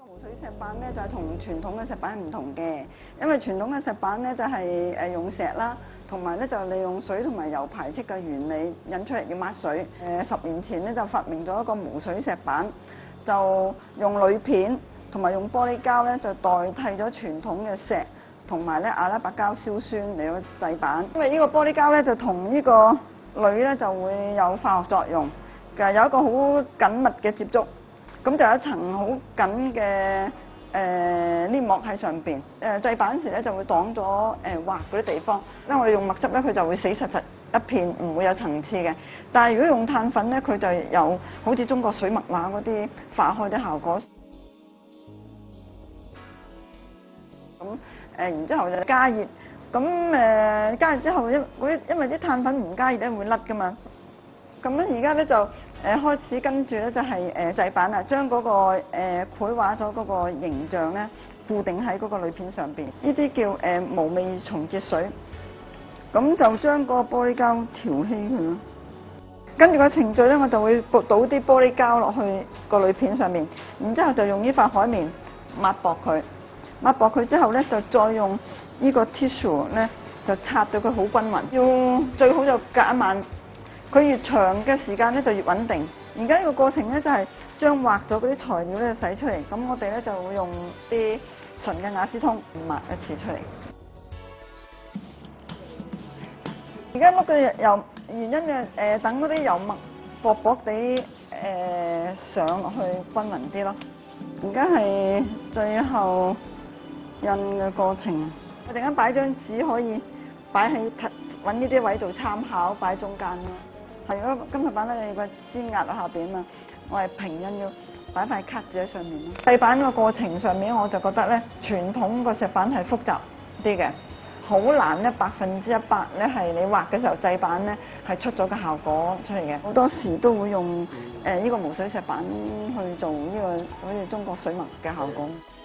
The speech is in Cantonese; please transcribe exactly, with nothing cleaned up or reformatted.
無水石板咧就係同傳統嘅石板唔同嘅，因為傳統嘅石板咧就係誒用石啦，同埋咧就利用水同埋油排斥嘅原理引出嚟要抹水。誒十年前咧就發明咗一個無水石板，就用鋁片同埋用玻璃膠咧就代替咗傳統嘅石同埋咧阿拉伯膠硝酸嚟到製板。因為呢個玻璃膠咧就同呢個鋁咧就會有化學作用，嘅有一個好緊密嘅接觸。咁就有一層好緊嘅誒黏膜喺上邊，誒製板時咧就會擋咗誒畫嗰啲地方。因為我哋用墨汁咧，佢就會死實實一片，唔會有層次嘅。但係如果用碳粉咧，佢就有好似中國水墨畫嗰啲化開啲效果。咁誒，然之後就加熱，咁誒加熱之後，因啲因為啲碳粉唔加熱咧會甩噶嘛。咁咧而家咧就誒開始跟住咧就係誒製板啦，將嗰個誒繪畫咗嗰個形象咧固定喺嗰個鋁片上邊。呢啲叫誒無味松節水。咁就將嗰個玻璃膠調稀佢咯。跟住個程序咧，我就會倒啲玻璃膠落去個鋁片上面，然之後就用呢塊海綿抹薄佢，抹薄佢之後咧就再用呢個 tissue 咧就擦到佢好均勻。要最好就隔一晚。佢越長嘅時間咧就越穩定。而家呢個過程咧就係將畫咗嗰啲材料咧洗出嚟，咁我哋咧就會用啲純嘅雅詩通抹一次出嚟。而家碌嘅油原因嘅誒等嗰啲油墨薄薄地誒上落去均勻啲咯。而家係最後印嘅過程，我陣間擺張紙可以擺喺揾呢啲位做參考，擺中間咯。係如果金屬板咧，你個尖壓喺下邊啊嘛，我係平印要擺塊卡紙喺上面咯。製板個過程上面，我就覺得咧，傳統個石板係複雜啲嘅，好難咧百分之一百咧係你畫嘅時候製板咧係出咗個效果出嚟嘅。好多時都會用誒呢個無水石板去做呢個好似中國水墨嘅效果。